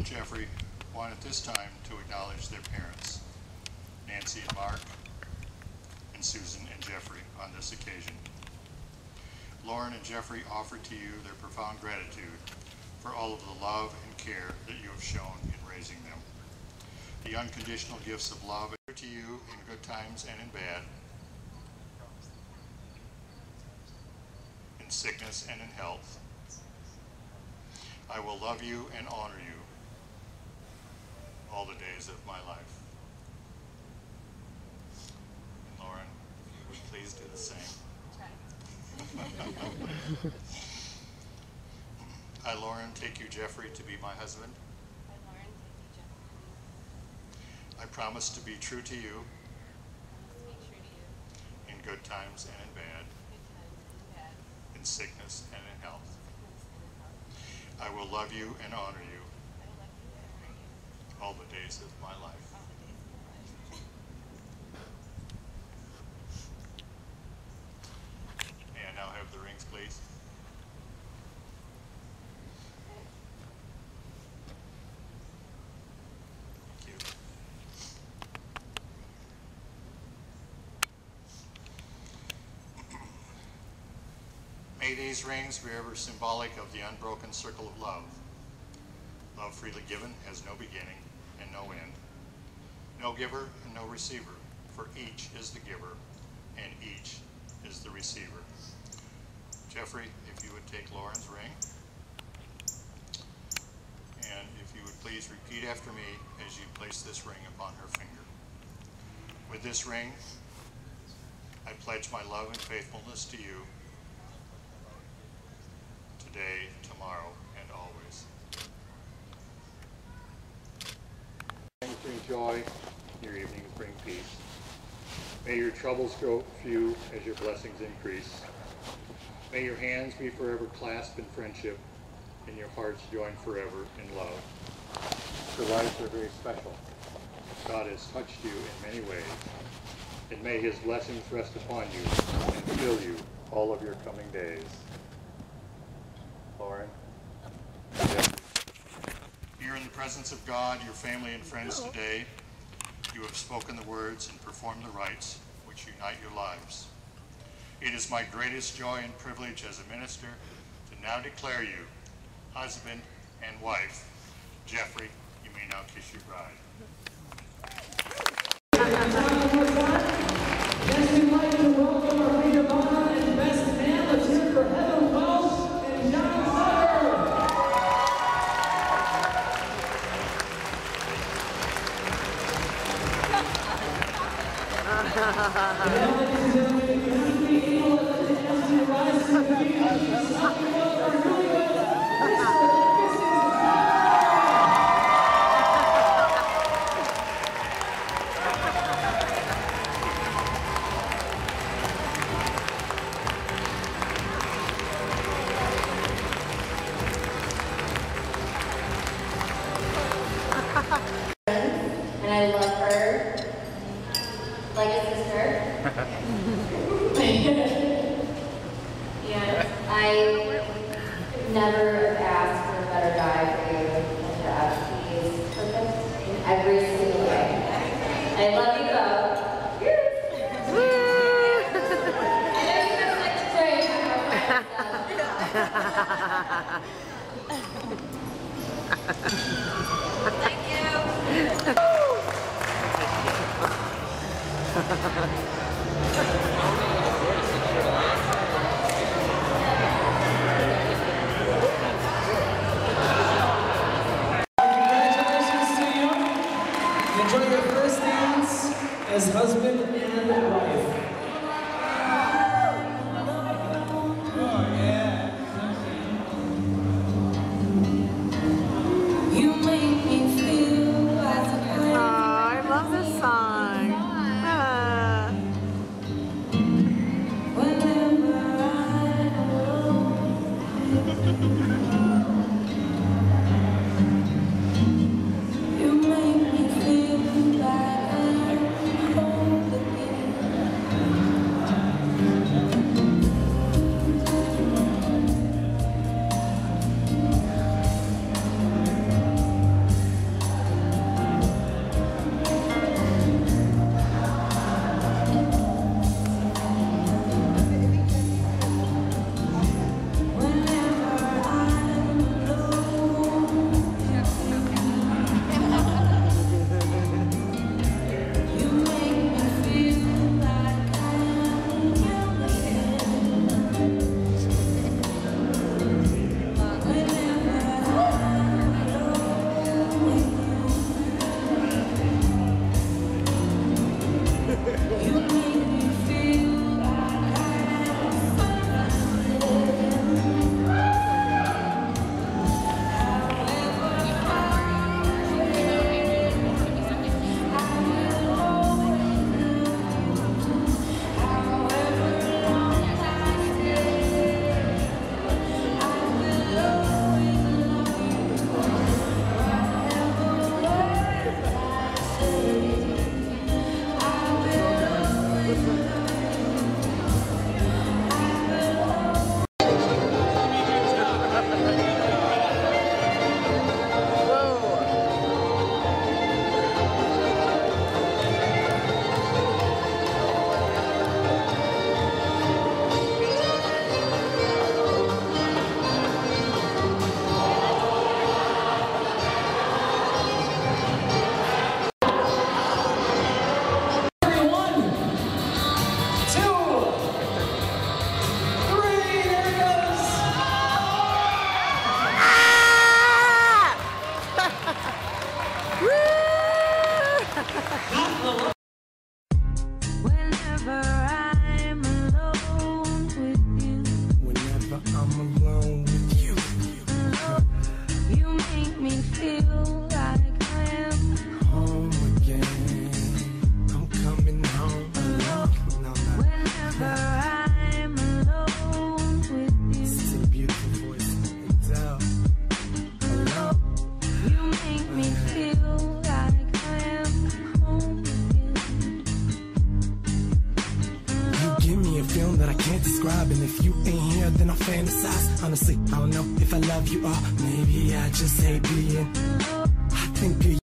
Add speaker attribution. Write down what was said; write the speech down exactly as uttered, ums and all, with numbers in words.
Speaker 1: Jeffrey want at this time to acknowledge their parents, Nancy and Mark, and Susan and Jeffrey on this occasion. Lauren and Jeffrey offer to you their profound gratitude for all of the love and care that you have shown in raising them. The unconditional gifts of love are to you in good times and in bad, in sickness and in health. I will love you and honor you all the days of my life. And Lauren, would you please do the same? I, Lauren, take you, Jeffrey, to be my husband.
Speaker 2: I, Lauren, take you, Jeffrey.
Speaker 1: I promise to be true to you.
Speaker 2: I promise to be true to you.
Speaker 1: In good times and in bad.
Speaker 2: Good times and in bad.
Speaker 1: In sickness and in health.
Speaker 2: Sickness and in health.
Speaker 1: I will love you and honor you.
Speaker 2: I will love you and honor you.
Speaker 1: All the days of my life.
Speaker 2: All the days of my life.
Speaker 1: May I now have the rings, please? Thank you. May these rings be ever symbolic of the unbroken circle of love. Love freely given has no beginning and no end. No giver and no receiver, for each is the giver and each is the receiver. Jeffrey, if you would take Lauren's ring, and if you would please repeat after me as you place this ring upon her finger. With this ring, I pledge my love and faithfulness to you today, tomorrow, and always. Bring joy, your evenings bring peace. May your troubles grow few as your blessings increase. May your hands be forever clasped in friendship and your hearts joined forever in love. Your lives are very special. God has touched you in many ways, and may his blessings rest upon you and fill you all of your coming days. Lauren. Here in the presence of God, your family and friends today, you have spoken the words and performed the rites which unite your lives. It is my greatest joy and privilege as a minister to now declare you husband and wife. Jeffrey, you may now kiss your bride.
Speaker 3: Yes, we'd like to welcome our maid of honor and best man. Let's hear it for Heather Welsh and John Sutter. And now, ladies and gentlemen, you have to be able to as you rise to the feet and something about our newlyweds, Mister
Speaker 4: and I love her like a sister. And I never asked for a better guy for you than Jeff. He is perfect in every single way. I love you both. I know you guys like to drink. Thank you.
Speaker 3: Congratulations to you. Enjoy your first dance as husband and wife.
Speaker 5: You make me feel as
Speaker 6: Oh, I love this song. Ah.
Speaker 5: whenever I know. You make me feel like I'm home again.
Speaker 7: I'm alone with you.
Speaker 5: You make me feel like I am
Speaker 7: Home again. I'm coming home alone. No, no.
Speaker 5: whenever I'm alone with you.
Speaker 7: This is a beautiful voice. Adele. Alone.
Speaker 5: You make me feel like I am home again.
Speaker 7: You give me a feeling that I can't describe, and if you ain't here, then I'll fantasize. Honestly, I don't know if I love you or maybe I just hate being. I think of you.